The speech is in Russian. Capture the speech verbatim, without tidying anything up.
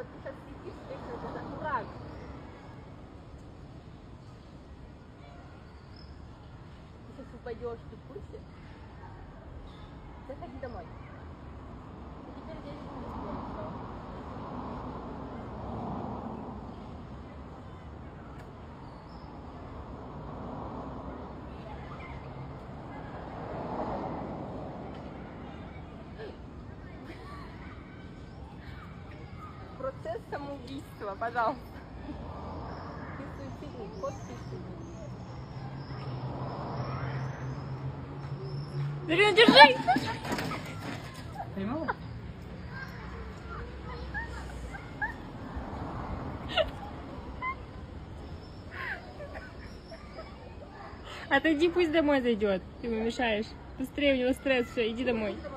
ты сейчас сидишь, это дурак. Ты сейчас упадешь, ты в курсе? Заходи домой. И теперь здесь будет все. Процесс самоубийства, пожалуйста. Ты суицидник, кот суицидник. Карина, держи! Поймала? Отойди, пусть домой зайдет. Ты ему мешаешь. Быстрее, у него стресс, все, иди домой.